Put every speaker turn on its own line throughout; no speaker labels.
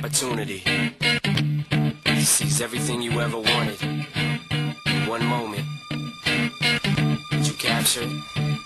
opportunity. He sees everything you ever wanted in one moment. Did you capture it?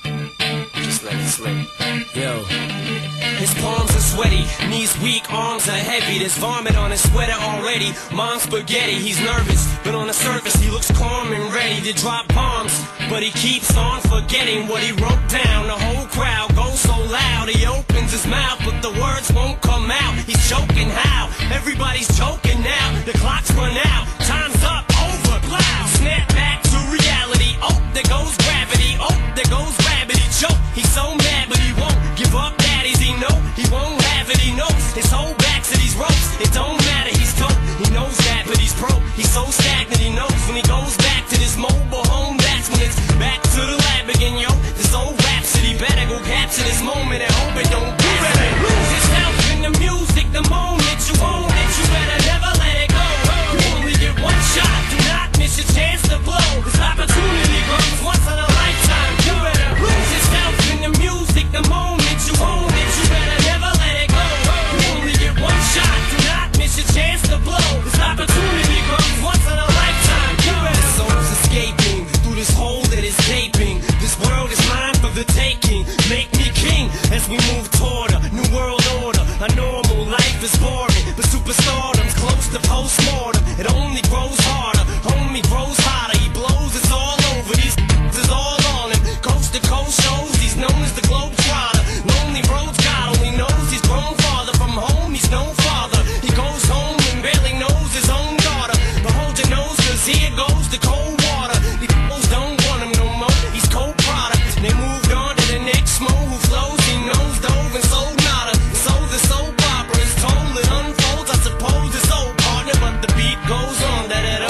Just let it slip. Yo. His palms are sweaty, knees weak, arms are heavy. There's vomit on his sweater already. Mom's spaghetti, he's nervous, but on the surface he looks calm and ready to drop bombs. But he keeps on forgetting what he wrote down. The whole crowd goes so loud, he opens his mouth, but the words won't come out. He's choking how? Everybody's choking now. The clock's run out, time's up, over, plow. Snap back to reality, oh, there goes gravity. Oh, there goes gravity, choke. He's so mad, but he won't give up. Daddies, he know he won't have it, he knows his whole back to these ropes. It don't matter, he's dope, he knows that, but he's broke. He's so stagnant, he knows when he goes back to this mobile home, that's when it's back to the lab again, yo. This old rhapsody better go capture this moment and hope it don't pass. You better lose yourself in the music the moment you own it. You better never let it go. You only get one shot, do not miss your chance to blow. This opportunity comes once in a lifetime. You better lose yourself in the music the moment you own it. You better never let it go. You only get one shot, do not miss your chance to blow. This opportunity comes once in a lifetime. You better. Soul's escaping through this hole that is gaping. This world is mine for the taking. Make me king as we move toward a new world order. A normal life is boring, but superstardom's close to postmortem. It only grows harder, homie grows hotter. He blows, it's all over. These is all on him. Coast to coast shows, he's known as the Globetrotter. Lonely roads, God only knows he's grown farther from home. He's no father. He goes home and barely knows his own daughter. But hold your nose, cause here goes the cold water. These fools don't want him no more. He's cold product. They moved on to the next mo who flows. He knows dove and sold nada. So the soap opera is told, it unfolds. I suppose it's old partner, but the beat goes on.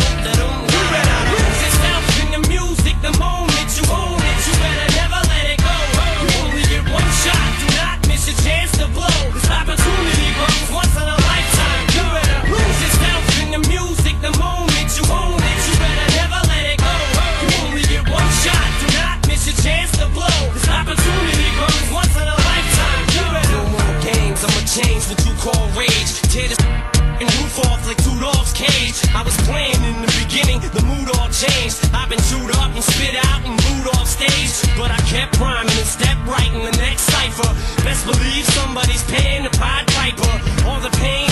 You better lose yourself in the music the moment you own it. You better never let it go. You only get one shot, do not miss your chance to blow. This opportunity comes once in a lifetime. You better lose yourself in the music the moment you own it. You better never let it go. You only get one shot, do not miss your chance to blow. This opportunity comes once in a lifetime. You better. No more games, I'ma change what you call rage. Tear this and roof off like Rudolph's cage. I was playing in the beginning, the mood all changed. I've been chewed up and spit out and booed off stage, but I kept rhyming and stepped right in the next cipher. Best believe somebody's paying the Pied Piper. All the pain